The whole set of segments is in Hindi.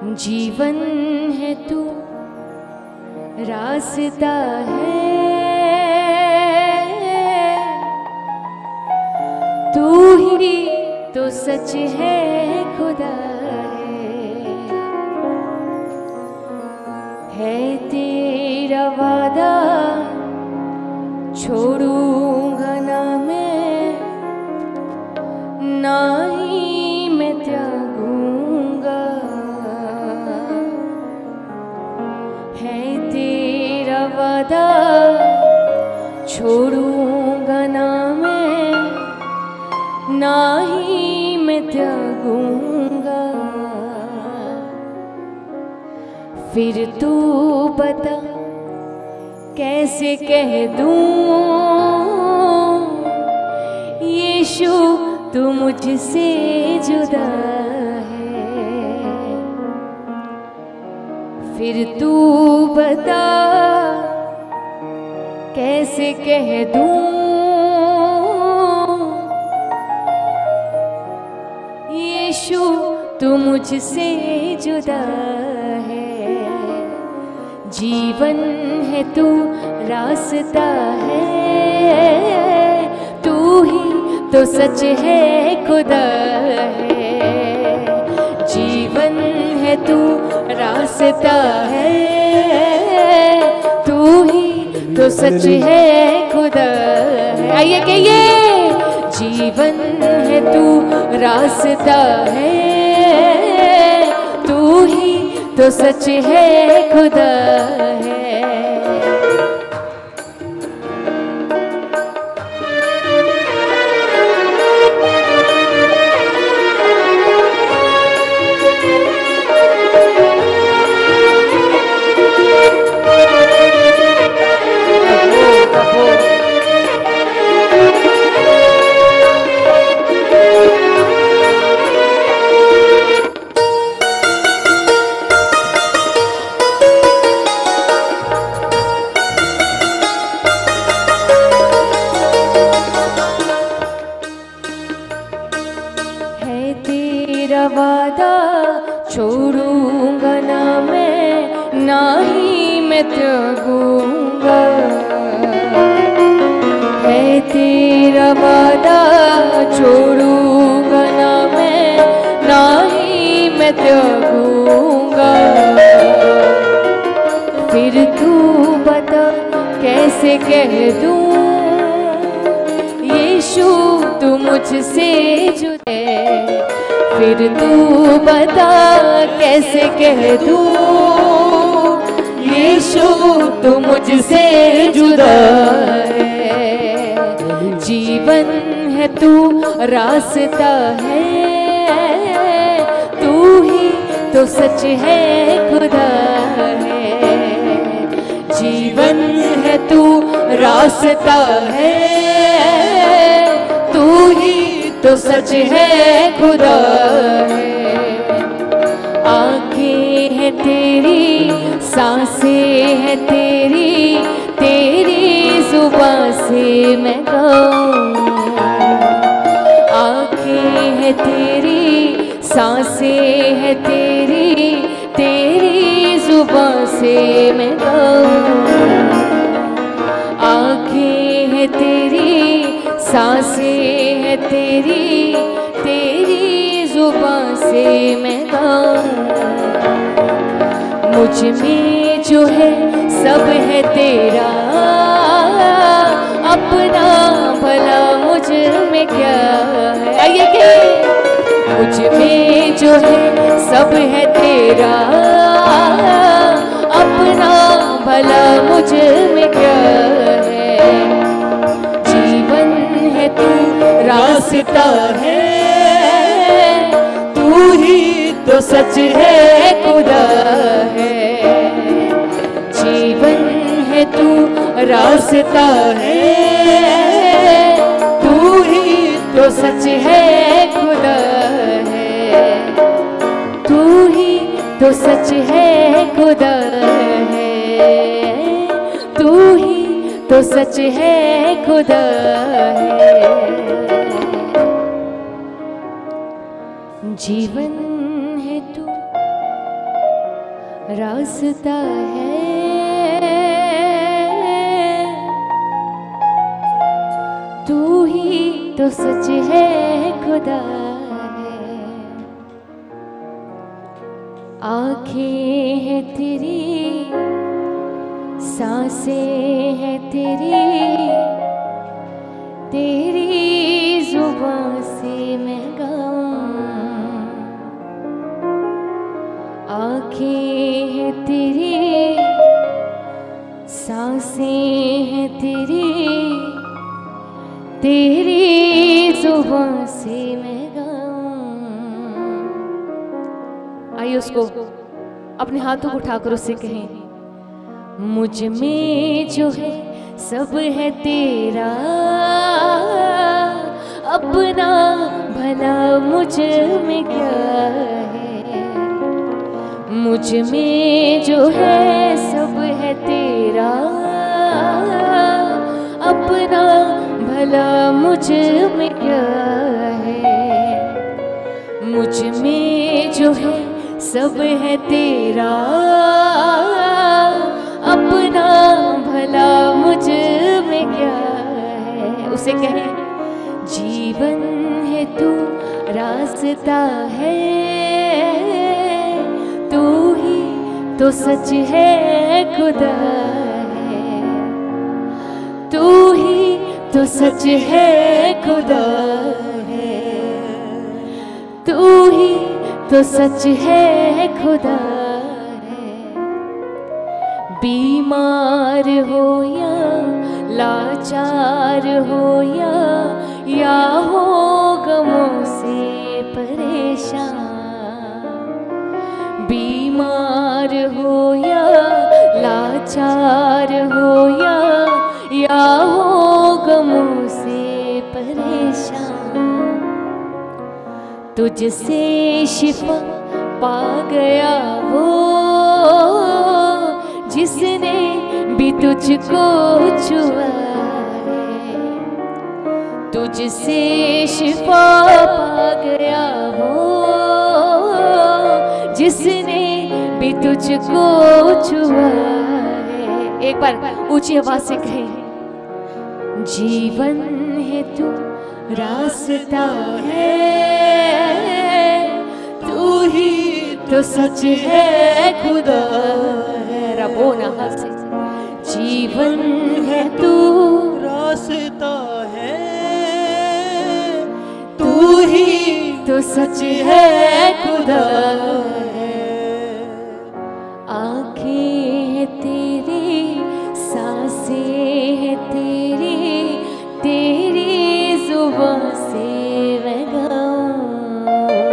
जीवन है तू रास्ता है, तू ही तो सच है खुदा है तेरा वादा छोड़ूंगा ना मैं, ना ही मैं त्यागूंगा। है तेरा वादा छोड़ूंगा ना मैं, ना ही मैं त्यागूंगा। फिर तू बता कैसे कह दूं यीशु तू मुझसे जुदा है। फिर तू बता कैसे कह दूं यीशु तू मुझसे जुदा है। जीवन है तू रास्ता है, तू ही तो सच है खुदा है। जीवन है तू रास्ता है, तू ही तो सच है खुदा है। आइए कहिए जीवन है तू रास्ता है, तू ही तो सच है खुदा है। वादा छोड़ूंगा ना मैं, ना ही मैं त्यागूंगा। है तेरा वादा छोड़ूंगा ना मैं, ना ही मैं त्यागूंगा। फिर तू बता कैसे कह दूं यीशु तू मुझसे जुदा है। फिर तू बता कैसे कह दूं यीशु तू मुझसे जुदा है। जीवन है तू रास्ता है, तू ही तो सच है खुदा है। जीवन है तू रास्ता है, तू ही तो सच है खुदा है। आँखें है तेरी, सांसें है तेरी, तेरी जुबां से मैं गाऊं। आँखें है तेरी, सांसें है तेरी, तेरी जुबां से मैं गाऊं। आँखें है तेरी, सांसें है तेरी, तेरी जुबां से मैं गाऊं। मुझ में जो है सब है तेरा, अपना भला मुझ में क्या है। आइए के मुझ में जो है सब है तेरा, अपना भला मुझ में क्या है। जीवन है तू रास्ता है, तू ही तो सच है खुदा है। जीवन है तू रास्ता है, तू ही तो सच है खुदा है। तू ही तो सच है खुदा है, तू ही तो सच है खुदा है। जीवन है तू रास्ता है, तू ही तो सच है खुदा है। आँखें हैं तेरी, सांसें हैं तेरी, तेरी जुबान से मैं गाऊं। आँखें हैं तेरी, सांसें हैं तेरी, तेरी जुबान से मैं गाऊं। आइए उसको अपने हाथों को उठाकर उससे कहें, मुझ में जो है सब है तेरा, अपना भला मुझ में क्या है। मुझ में जो है सब है तेरा, अपना भला मुझ में क्या है। मुझ में जो है सब है तेरा, अपना भला मुझ में क्या है। उसे कहे, जीवन है तू रास्ता है, तू ही तो सच है खुदा है। तू ही तो सच है खुदा है, तू ही तो सच है खुदा है। बीमार हो या लाचार हो या हो गमों से परेशान, बीमार हो या लाचार हो या हो गमों से परेशान, तुझसे शिफा पा गया वो जिसने भी तुझको छुआ है। तुझसे शिफा पा गया वो जिसने भी तुझको छुआ है। एक बार ऊंची आवाज से कहे, जीवन है तू रास्ता है, तू ही तो सच है खुदा है। रबो ना से, जीवन है तू रास्ता है, तू ही तो सच है खुदा है। आँखें हैं तेरी, सांसें हैं तेरी, तेरी जुबान से मैं गाऊं।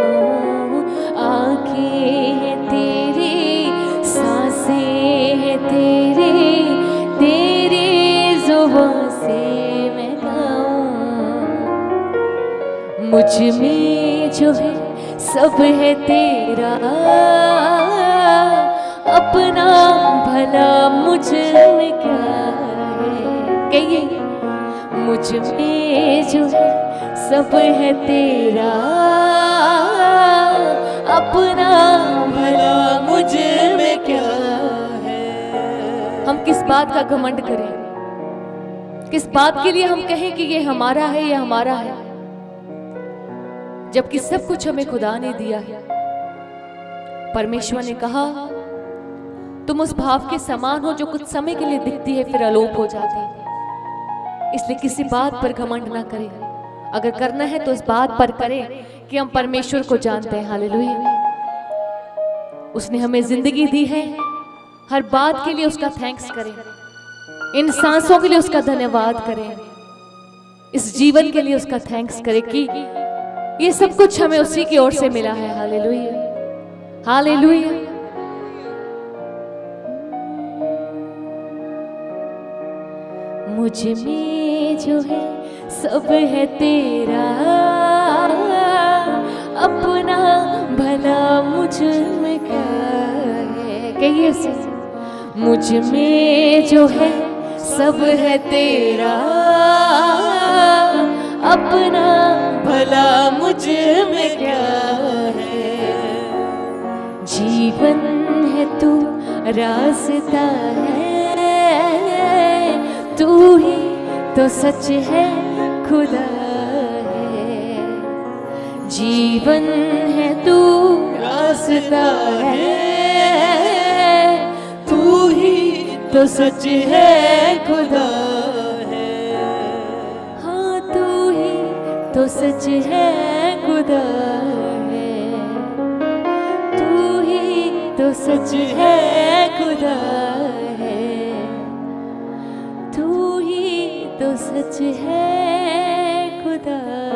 आँखें हैं तेरी, सांसें हैं तेरी, तेरी जुबान से मैं गाऊं। मुझ में जो है सब है तेरा, अपना भला मुझ में क्या है। कहिए, मुझ में जो है सब है तेरा, अपना भला मुझ में क्या है। हम किस बात का घमंड करें, किस बात के लिए हम कहें कि ये हमारा है, ये हमारा है, जबकि सब कुछ हमें खुदा ने दिया है। परमेश्वर ने कहा, तुम उस भाव के समान हो जो कुछ समय के लिए दिखती है फिर अलोप हो जाती है। इसलिए किसी बात पर घमंड ना करें, अगर करना है तो इस बात पर करें कि हम परमेश्वर को जानते हैं। हालेलुया। उसने हमें जिंदगी दी है, हर बात के लिए उसका थैंक्स करें, इन सांसों के लिए उसका धन्यवाद करें, इस जीवन के लिए उसका थैंक्स करें कि ये सब कुछ हमें उसी की ओर से मिला है। Hallelujah, hallelujah. मुझ में जो है सब है तेरा, अपना भला मुझ में क्या है। कहिए से, मुझ में जो है सब है तेरा, अपना भला मुझ में क्या है। जीवन है तू रास्ता है, तू ही तो सच है खुदा है। जीवन है तू रास्ता है, तू ही तो सच है खुदा। है, तू ही तो सच है खुदा है, तू ही तो सच है खुदा है, तू ही तो सच है खुदा।